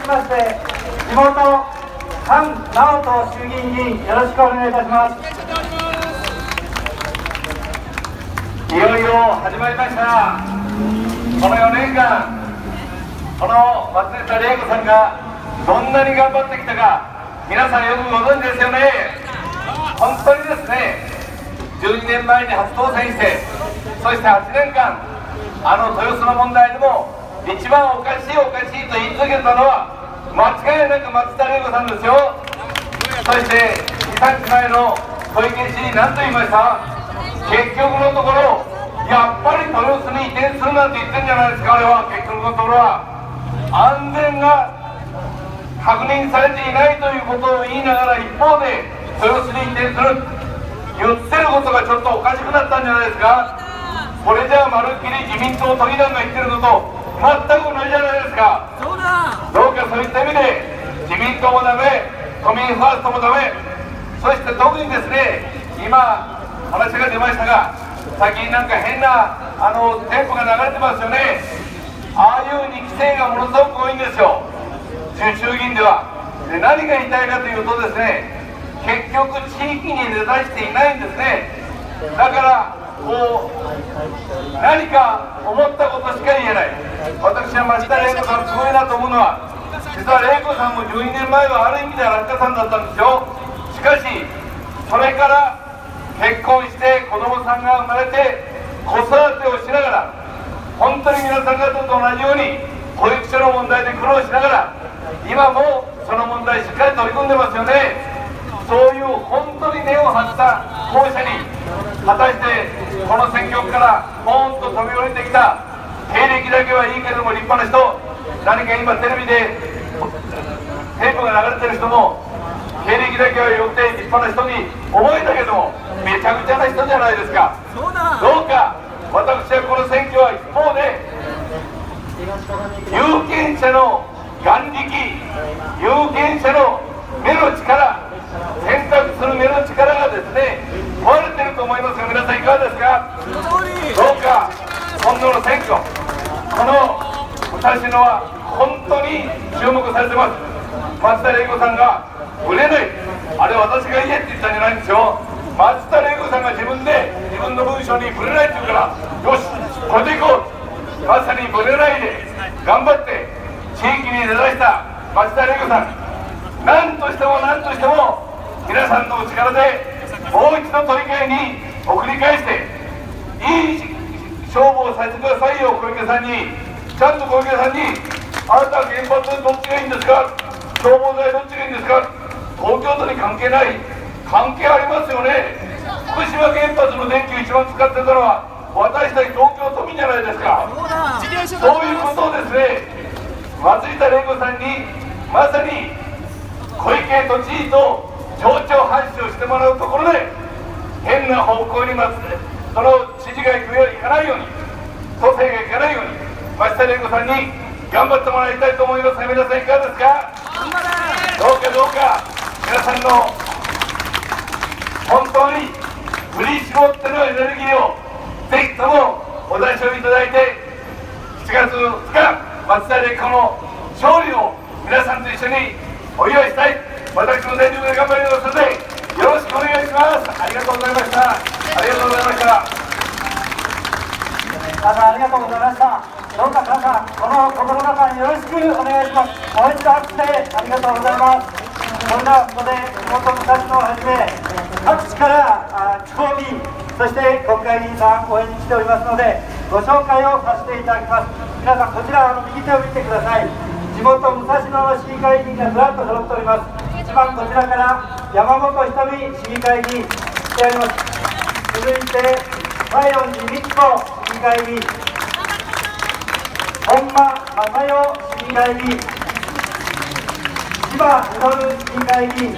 まして地元菅直人衆議院議員、よろしくお願いいたします。 いよいよ始まりました。この4年間、この松下玲子さんがどんなに頑張ってきたか、皆さんよくご存知ですよね。本当にですね、12年前に初当選して、そして8年間、豊洲の問題でも一番おかしいおかしいと言い続けたのは間違いなく松下玲子さんですよ。そして2、3日前の小池知事、何と言いました？結局のところ、やっぱり豊洲に移転するなんて言ってんじゃないですか。あれは結局のところは安全が確認されていないということを言いながら、一方で豊洲に移転する言ってることがちょっとおかしくなったんじゃないですか。これじゃあまるっきり自民党都議団が言ってるのと全く同じじゃないですか。どうかそういった意味で自民党もダメ、都民ファーストもダメ、そして特にですね、今話が出ましたが、最近なんか変なテンポが流れてますよね。ああいう2期生がものすごく多いんですよ、衆議院では。で、何が言いたいかというとですね、結局地域に根ざしていないんですね。だからこう何か思ったことしか言えない。私は松下玲子さんすごいなと思うのは、実は玲子さんも12年前はある意味では落下さんだったんですよ。しかしそれから結婚して子供さんが生まれて子育てをしながら、本当に皆さん方と同じように保育所の問題で苦労しながら、今もその問題しっかり取り組んでますよね。そういう本当に根を張った候補者に、果たしてこの選挙区からポーンと飛び降りてきた、経歴だけはいいけども立派な人、何か今テレビでテープが流れてる人も経歴だけはよくて立派な人に思えたけども、めちゃくちゃな人じゃないですか。どうか私はこの選挙は一方で有権者の眼力、有権者の目の力、選択する目の力がですね問われていると思いますが、皆さんいかがですか。どうか今度の選挙、この私のは本当に注目されてます。松下玲子さんがぶれない、あれ私が言えって言ったんじゃないんですよ。松下玲子さんが自分で自分の文章にぶれないって言うから、よしこれでいこう、まさにぶれないで頑張って地域に根ざした松下玲子さん、何としても何としても皆さんのお力でもう一度取り替えに送り返して、いい勝負をさせてくださいよ。小池さんにちゃんと小池さんに、あなたは原発どっちがいいんですか、消防剤どっちがいいんですか、東京都に関係ない、関係ありますよね。福島原発の電気を一番使ってたのは私たち東京都民じゃないですか。そういうことをですね、松下玲子さんにまさに小池都知事と町長発信をしてもらうところで、変な方向にその知事が行かないように、都政が行かないように、松下玲子さんに頑張ってもらいたいと思いますが、皆さんいかがですか。どうか皆さんの本当に振り絞ってのエネルギーをぜひともお出しをいただいて、7月2日松下玲子の勝利を皆さんと一緒にお祝いしたい。私も全力で頑張りますのでよろしくお願いします。ありがとうございました。ありがとうございました。 ありがとうございました。どうか皆さん、この心の中によろしくお願いします。もう一度拍手でありがとうございます。それではここで地元武蔵野をはじめ各地から地方議員、そして国会議員さん応援に来ておりますので、ご紹介をさせていただきます。皆さんこちら右手を見てください。地元武蔵野の市議会議員がずらっと揃っております。一番こちらから山本ひとみ市議会議員来ております。続いて西園寺美智子市議会議員、本間正代市議会議員、千葉稔市議会議員、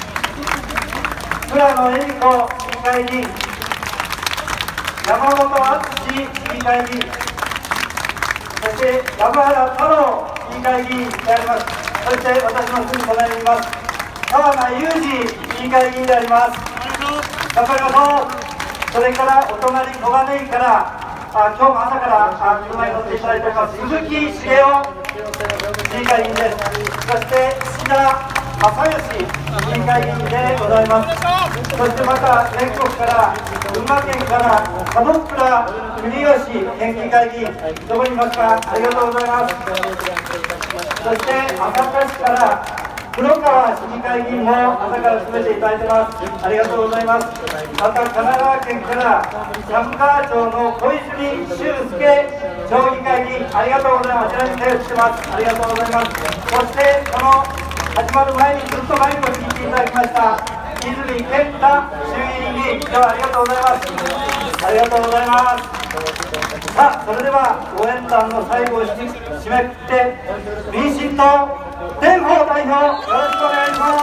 浦野恵美子市議会議員、山本篤市議会議員、そして山原太郎市議会議員であります。そして私のすぐ隣にいます川名裕二市議会議員であります。頑張りましょう。それからお隣小金井から今日も朝から車に乗っていただいております鈴木茂雄市議会議員です。 そして石田正義市議会議員でございます。そしてまた全国から群馬県から門倉国吉県議会議員、どこにいますか、ありがとうございます。そして朝霞市から黒川市議会議員も朝から詰めていただいてます。ありがとうございます。また神奈川県から寒川町の小泉俊介町議会議員、ありがとうございます。あちらに手を振ってます。ありがとうございます。そしてこの始まる前にずっと前にも聞いていただきました泉健太衆議院議員、今日はありがとうございます。ありがとうございます。さあ、それでは応援団の最後を締めくくって民進党蓮舫代表、よろしくお願いします。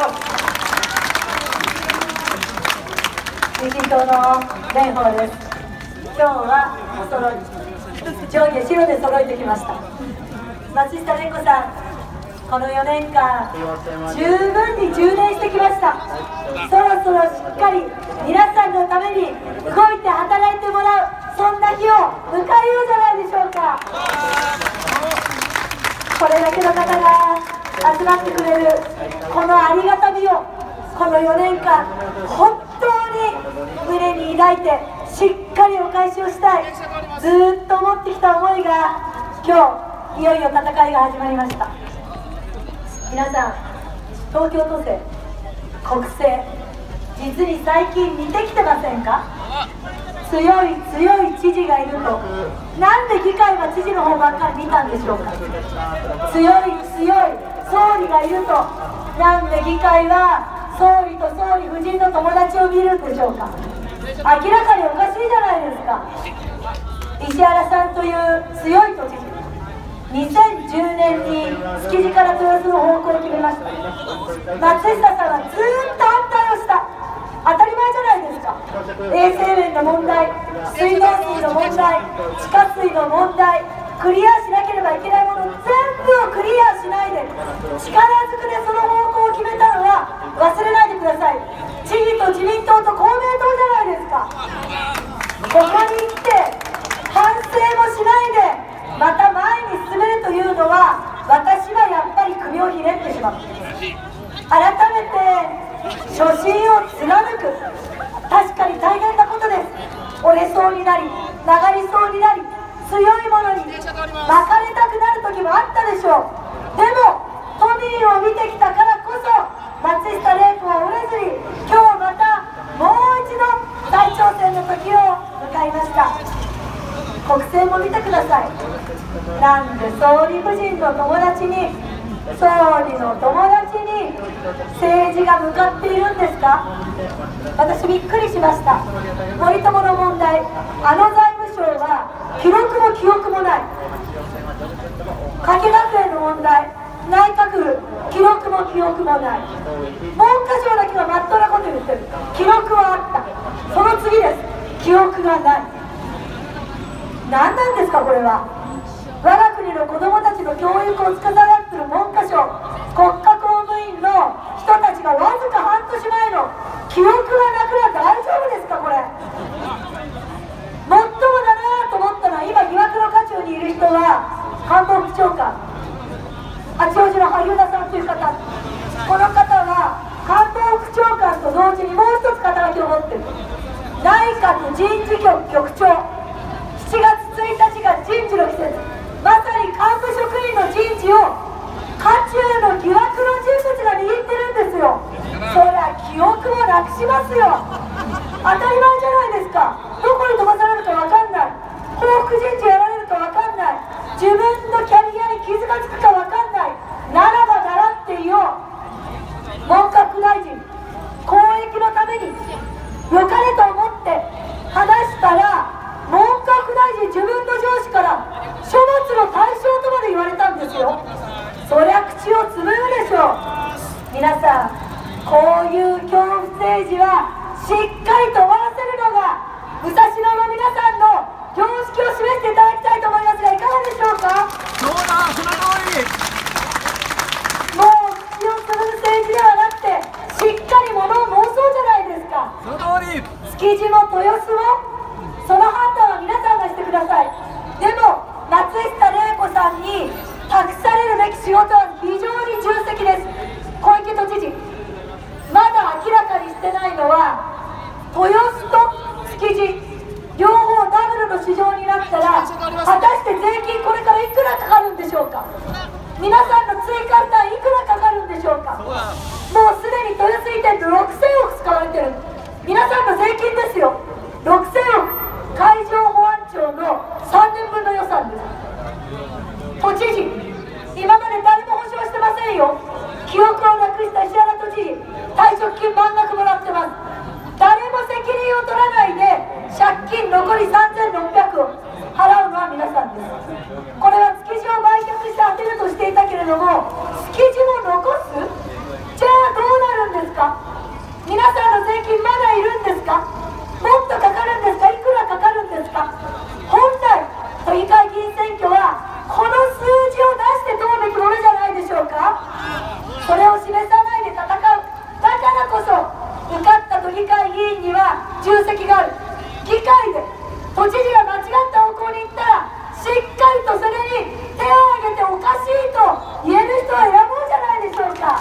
民進党の蓮舫です。今日はお揃い、上下白で揃えてきました。松下玲子さん、この4年間十分に充電してきました。そろそろしっかり皆さんのために動いて働いてもらう、そんな日を迎えようじゃないでしょうか。これだけの方が集まってくれるこのありがたみを、この4年間本当に胸に抱いてしっかりお返しをしたい、ずーっと思ってきた思いが今日いよいよ戦いが始まりました。皆さん、東京都政、国政、実に最近似てきてませんか？強い知事がいると、なんで議会は知事の方ばっかり見たんでしょうか。強い総理がいると、なんで議会は総理と総理夫人の友達を見るんでしょうか。明らかにおかしいじゃないですか。石原さんという強い都知事、2010年に築地から豊洲の方向を決めました。松下さんはずーっと反対をした。当たり前じゃないですか。衛生面の問題、水道水の問題、地下水の問題、クリアしなければいけないもの全部をクリアしないで、力ずくでその方向を決めたのは忘れないでください。知事と自民党と公明党じゃないですか。ここに来て反省もしないでまた前に進めるというのは、私はやっぱり首をひねってしまう。改めて初心を貫く、確かに大変なことです。折れそうになり、曲がりそうになり、強いものに巻かれたくなる時もあったでしょう。でも都民を見てきたからこそ、松下玲子は折れずに今日またもう一度再挑戦の時を迎えました。国政も見てください。なんで総理夫人の友達に、総理の友達に政治が向かっているんですか。私びっくりしました。森友の問題、財務省は記録も記憶もない。加計学園の問題、内閣府記録も記憶もない。文科省だけはまっとうなこと言ってる。記録はあった。その次です。記憶がない。何なんですかこれは。我が国の子どもたちの教育を司っている文科省、国家公務員の人たちがわずか半年前の記憶がなくなって大丈夫ですかこれ。もっともだなと思ったのは、今疑惑の渦中にいる人は官房副長官、八王子の萩生田さんという方、この方は官房副長官と同時にもう一つ肩書きを持っている。内閣人事局局長。7月1日が人事の季節、まさに幹部職員の人事を渦中の疑惑の人物が握ってるんですよ。そりゃ記憶もなくしますよ。当たり前じゃないですか。どこに飛ばされるか分かんない、報復人事やられるか分かんない、自分のキャリアに傷がつくか分かんない。ならば習っていよう。文科副大臣、公益のために良かれと思って話したら、文科副大臣、自分の上司から書物の対象とまで言われたんですよ。そりゃ口をつぶるでしょう。皆さん、こういう恐怖政治はしっかりと終わらせるのが武蔵野の皆さんの常識を示していただきたいと思いますが、いかがでしょうか。 そうだ、その通り。 もう口をつぶる政治ではなくて、しっかりものを申そうじゃないですか。 その通り。 築地も豊洲もその判断は皆さんがしてください。でも松下玲子さんに託されるべき仕事は非常に重責してないのは豊洲と築地両方ダブルの市場になったら果たして税金これからいくらかかるんでしょうか。皆さんの追加負担いくらかかるんでしょうか。もうすでに豊洲移転で6000億使われてる。皆さんの税金ですよ。6000億海上保安庁の3年分の予算です。都知事今まで誰も保証してませんよ。記憶をなくした石原都知事退職金満額もらってます。誰も責任を取らないで借金残り3600を払うのは皆さんです。これは築地を売却して当てるとしていたけれども築地も残す。じゃあどうなるんですか。皆さんの税金まだいるんですか。もっとかかるんですか。いくらかかるんですか。本来都議会議員選挙はこの数字を出して問うべきものじゃないでしょうか。それを示さないで戦う。だからこそ受かった都議会議員には重責がある。議会で都知事が間違った方向に行ったらしっかりとそれに手を挙げておかしいと言える人を選ぼうじゃないでしょうか。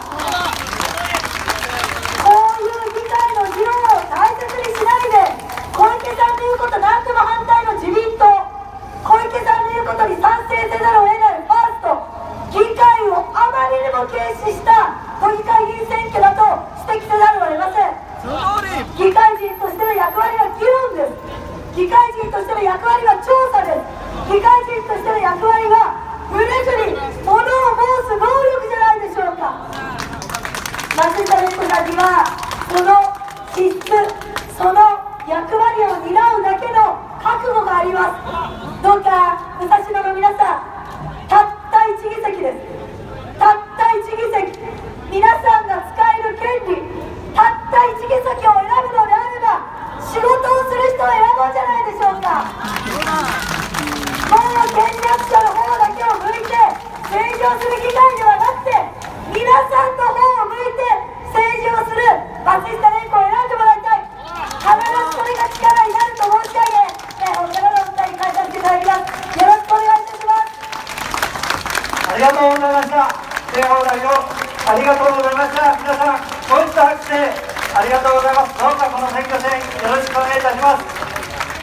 こういう議会の議論を大切にしないで小池さんの言うこと何でも反対の自民党、小池さんの言うことに賛成せざるを得ないファースト、議会をあまりにも軽視した都議会議員選挙だと指摘せざるを得ません。議会人としての役割は議論です。議会人としての役割は調査です。議会人としての役割はブレずに物を申す能力じゃないでしょうか。松下玲子さんにはその資質、その役割を担うだけの覚悟があります。どうか武蔵野の皆さん、たった1議席です。たった1議席、皆さんが使える権利、たった1議席を選ぶのであれば仕事をする人を選ぼうじゃないでしょうか。もう権力者の方だけを向いて政治をする議会ではなくて皆さんの方を向いて政治をする松下玲子を選んでもらいたい。必ずそれが力になると申し上げ、本からの訴えに返させていただきます。よろしくお願いいたします。 ありがとうございました。正放題をありがとうございました。皆さん、ご一度拍手でありがとうございます。どうかこの選挙戦よろしくお願いいたします。